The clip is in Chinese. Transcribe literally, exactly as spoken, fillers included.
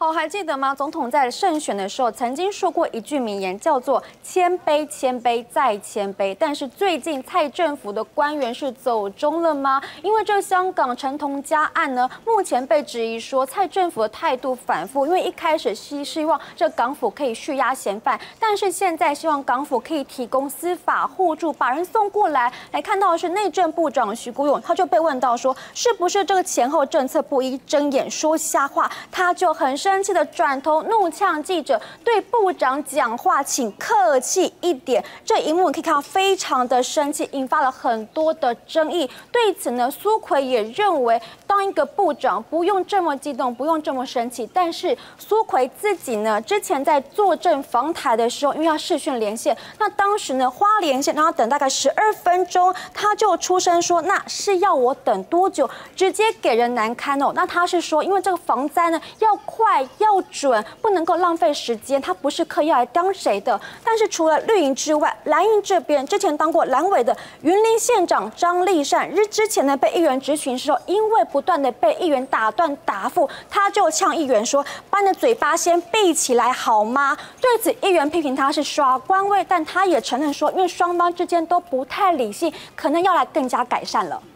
好，还记得吗？总统在胜选的时候曾经说过一句名言，叫做“谦卑，谦卑再谦卑”。但是最近蔡政府的官员是走中了吗？因为这香港陈同佳案呢，目前被质疑说蔡政府的态度反复，因为一开始是希望这港府可以续押嫌犯，但是现在希望港府可以提供司法互助，把人送过来。来看到的是内政部长徐国勇，他就被问到说，是不是这个前后政策不一，睁眼说瞎话？他就很生气的转头怒呛记者，对部长讲话请客气一点。这一幕你可以看到非常的生气，引发了很多的争议。对此呢，苏揆也认为，当一个部长不用这么激动，不用这么生气。但是苏揆自己呢，之前在坐镇访台的时候，因为要视讯连线，那当时呢花连线，然后等大概十二分钟，他就出声说，那是要我等多久？直接给人难堪哦。那他是说，因为这个防灾呢要快要准，不能够浪费时间，他不是刻意要来当谁的。但是除了绿营之外，蓝营这边之前当过蓝委的云林县长张丽善，日之前呢被议员质询的时候，因为不断的被议员打断答复，他就呛议员说：“把你的嘴巴先闭起来好吗？”对此，议员批评他是耍官威，但他也承认说，因为双方之间都不太理性，可能要来更加改善了。